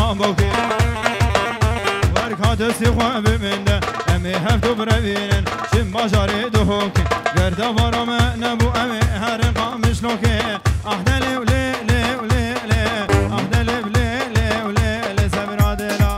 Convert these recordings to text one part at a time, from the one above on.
بام بوکی ورکات سیخوا ببینده امی هفتو بروینن شم باشاری دو هوکی گرده وارم نبو امی هر قامش لوکی احدلی ولی لی ولی لی احدلی ولی لی ولی لی سبرا دلا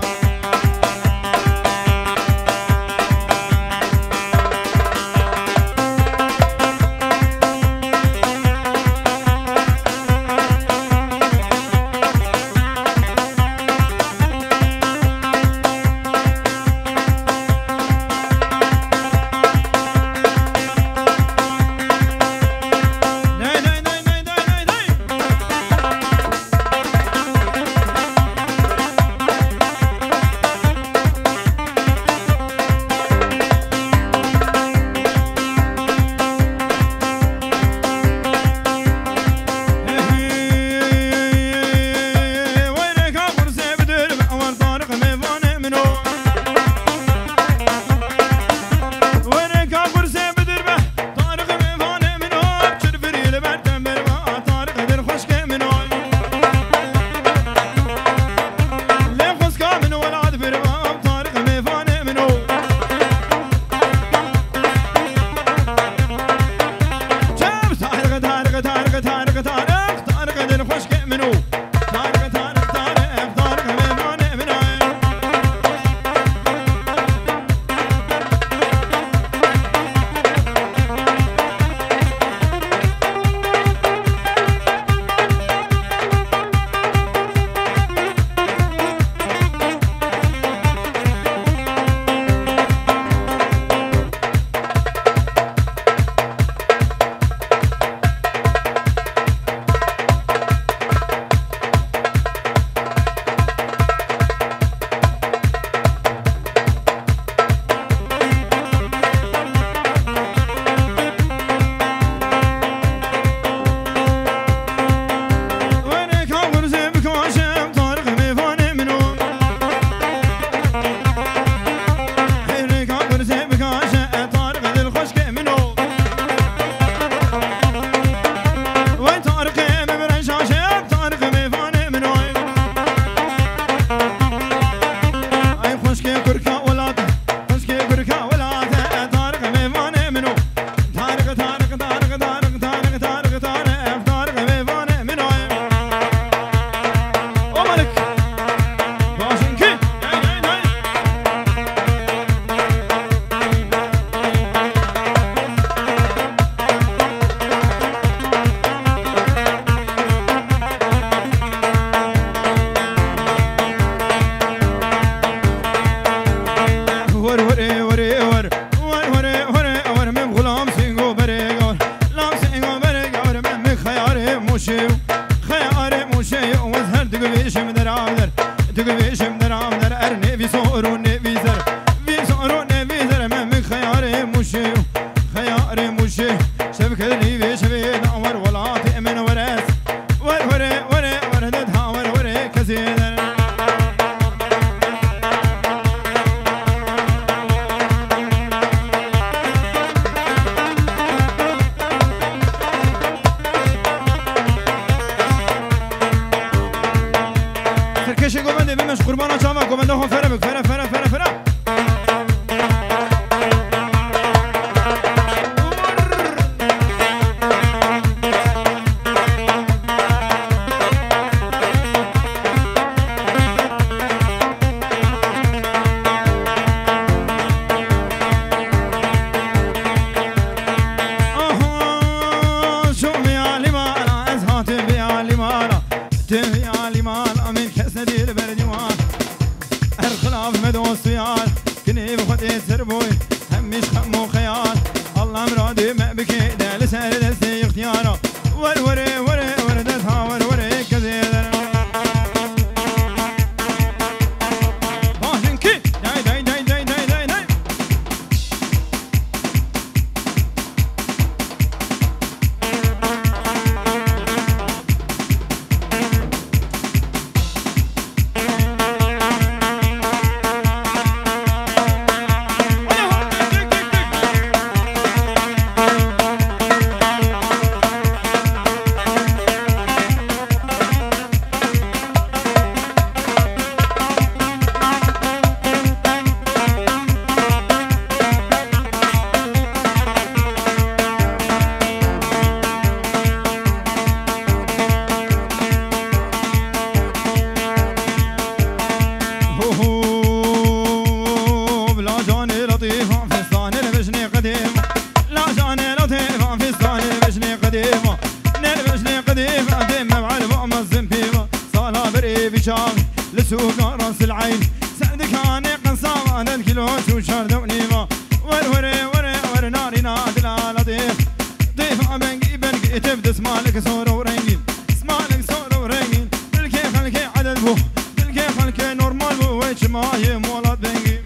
لطيفة فستان البجني قديمة لا جاني لطيفة فستان البجني قديمة نلبجني قديمة ديما مع البؤمة الزنبيبة صالة بري بشامي لسوق راس العين سعدك هاني قنصامة للكيلوش وشارد ونيمة ور ناري نادي لا لطيف ضيفة بنقي تبدس مالك صورة ورنجين اسمالك صورة ورنجين بالكي خلكي عدد بو بالكي خلكي نورمال بو ويش ماهي مولد بنقي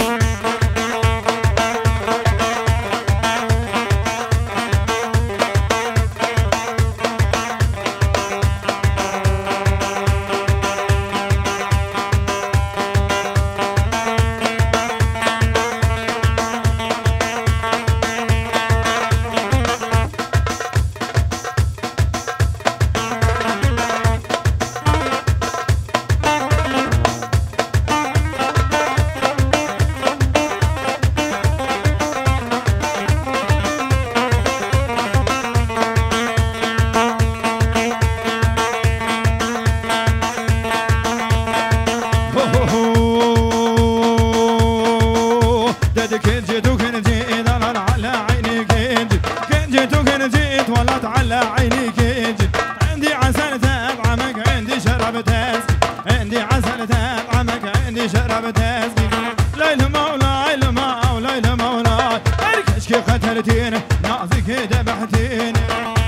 نازك ذبحتيني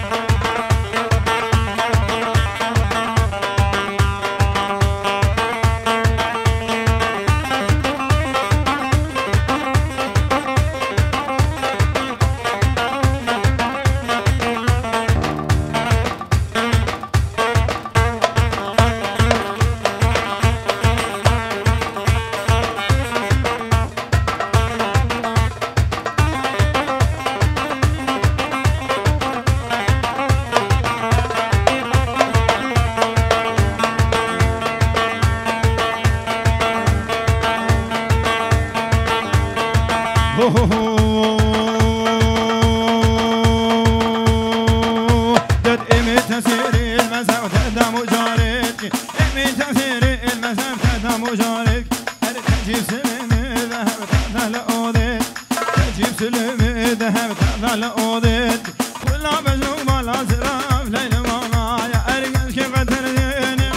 دد إمي تسيري المسام تقدم وجارك إمي تسيري المسام تقدم وجارك تجيب سلمي ذهب تقدم لأوضك تجيب سلمي ذهب تقدم لأوضك كلها بجوبة لا زراف ليل ماما يا أرقص كيف قتلتيني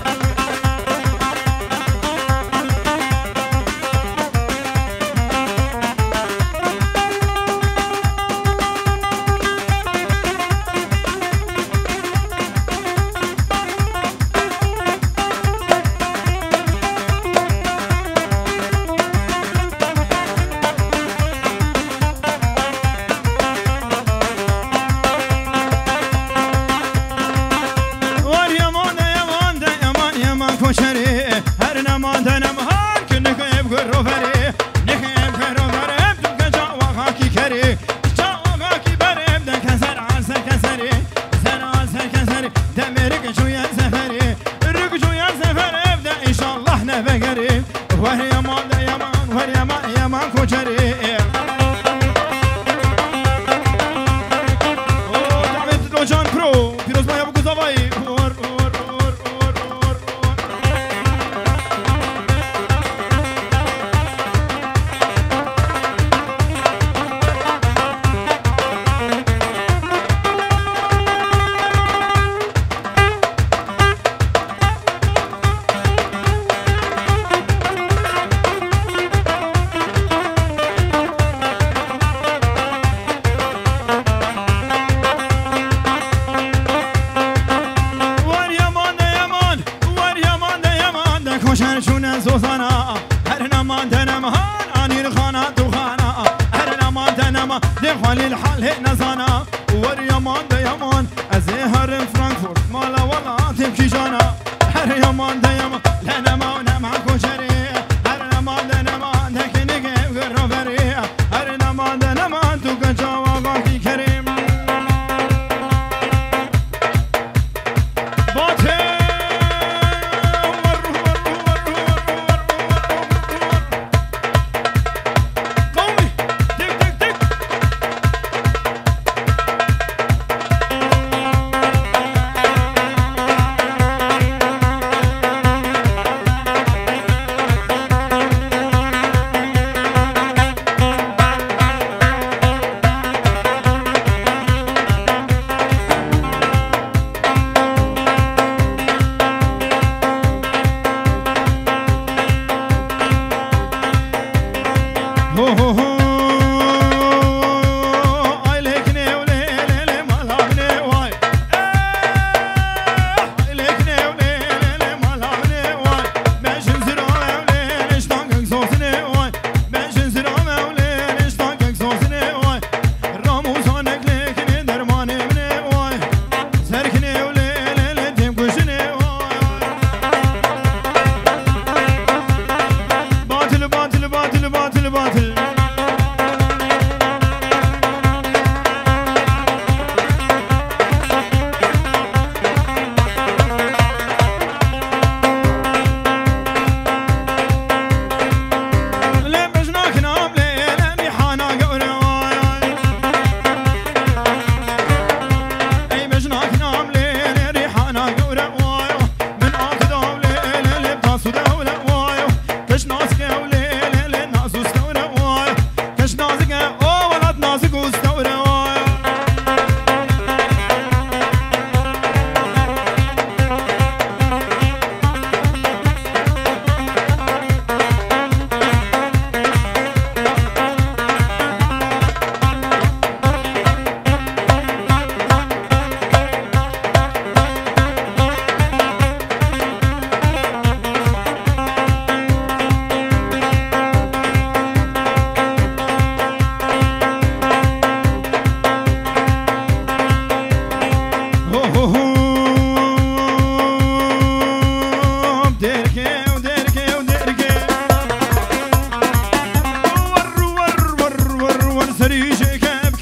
دخل الحل هنا زانا واليمان ده يمان ازهر فرانكفورت مالا ولا تبكي جانا هر يمان ده يمان لنا ما ونما كشري هر يمان ده نمان تكنيك غرفري هر يمان ده نمان تو كجوا باقي كريم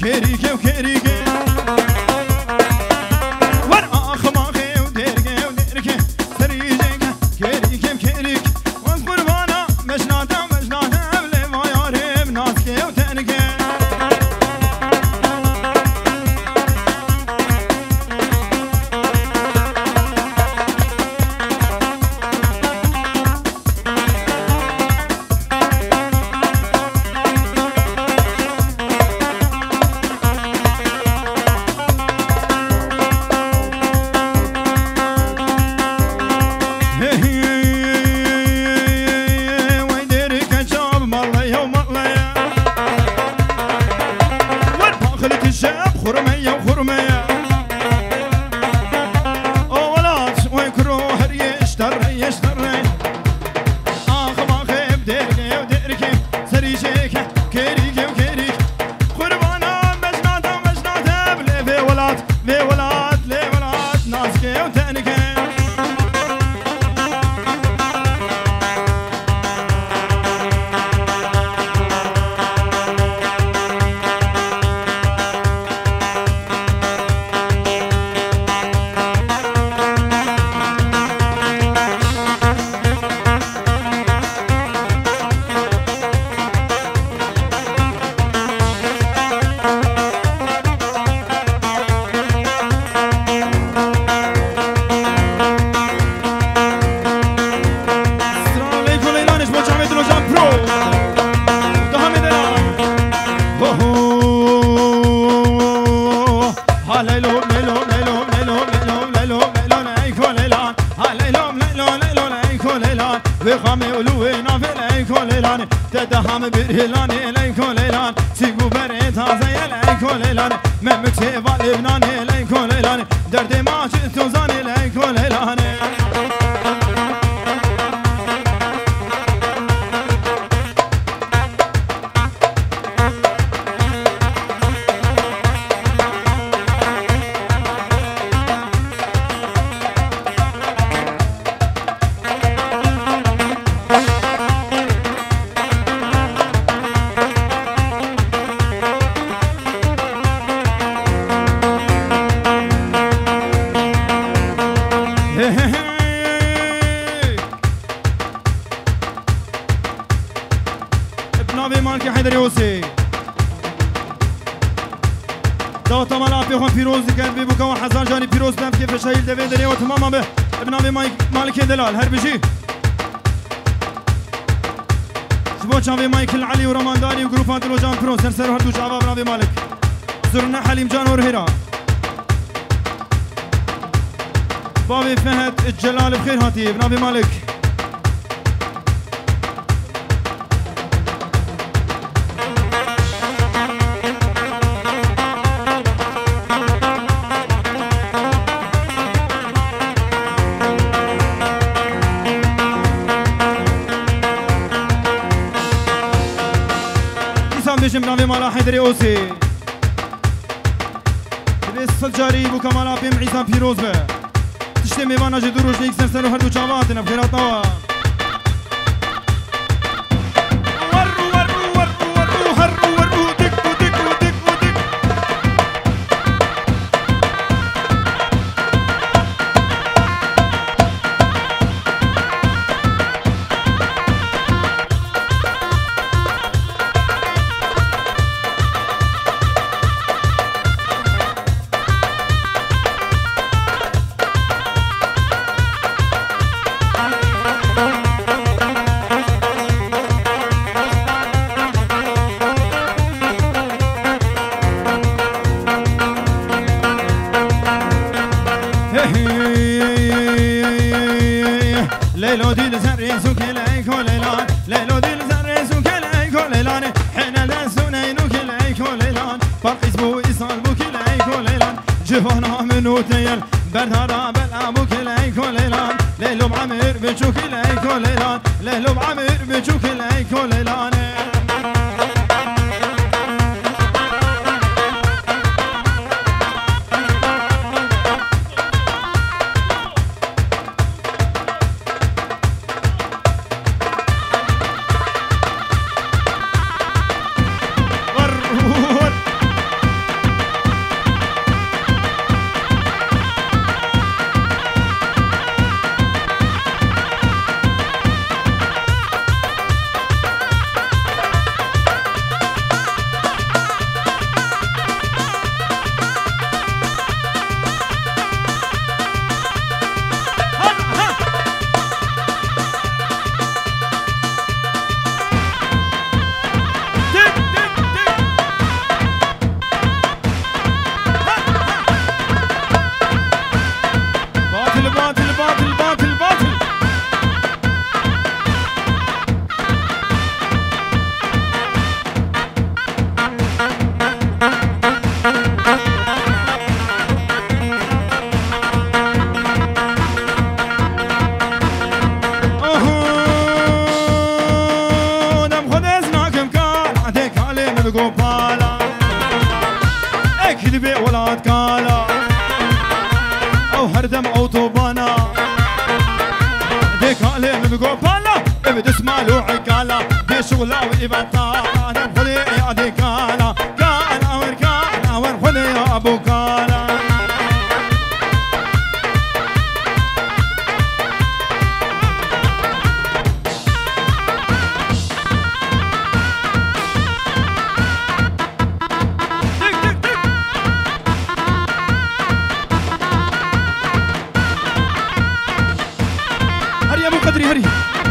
كيريكي وكيريكي ور اخماخي وديركي وديركي سريجك كيريكي وكيريك وقربانا مجناتا مجناتا بلي ما يارم ناسكي وتنكي تدهم برهلان إليكو ليلان سيقو بريت هذا إليكو ليلان ممك سيفا لبنان إليكو ليلان درد ما شئتو زان إليكو ليلان ابن مالك حيدر يوسي داوتا مالا بيخون بيروز قلبي بوكا وحزان جاني بيروز نفكي في شايل دفي دري وتماما به ابن مالك دلال هربجي شبو شافي مايكل علي ورمان داري وجروبات الوجان برو سرسر هردو شعباب ابن مالك زرنا حليم جان ورهيرا بابي فهد الجلال بخير هاتي ابن مالك بيجم نافي مالا حيدري اوسي بس الجاري بو كمالا بيم عيسى بيروز به تشتي ميوانا جدوروش نيك سنسلو هردو جاماتنا بخيرات نوا ليلو دي لزريسو كلايكو ليلان ليلو دي لزريسو كلايكو ليلان حنا لسونينو كلايكو ليلان فرقيس بو إيصال بو كلايكو ليلان جفانا منو تيل بردارا بلا بو كلايكو ليلان ليلو بعمر بجو كلايكو ليلان ليلو بعمر بجو كلايكو ليلان گوپالا اکید به ولاد کالا او هر دم اوتوبانا دکاله من گوپالا ابد اسمالو عقالا دي شغلا وإبطال خذي يا دكالا كان اور خذي يا ابو كالا هري يا ابو قدري هري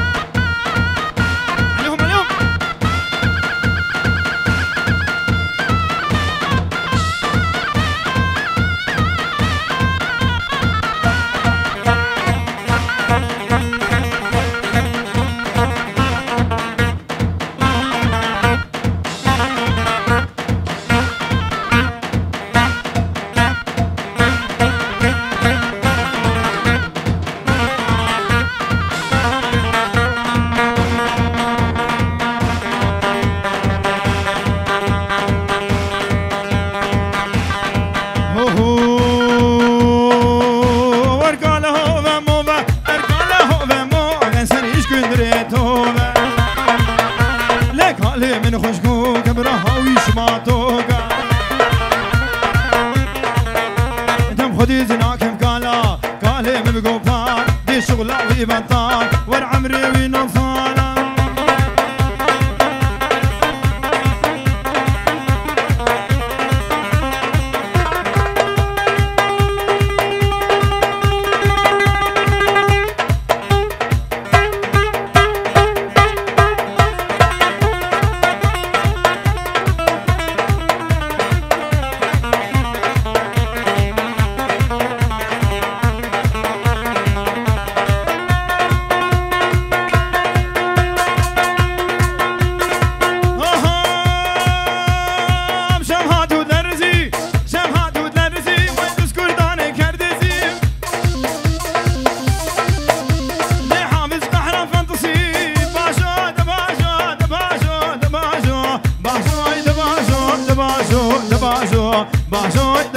من خوشگو کبره ویش ماتوگا دم خودی زناکم کالا کاله من بگو پار دی شغلا وی بطال ور عمری وی نصالا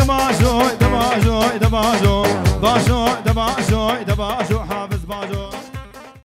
باجو حافظ باجو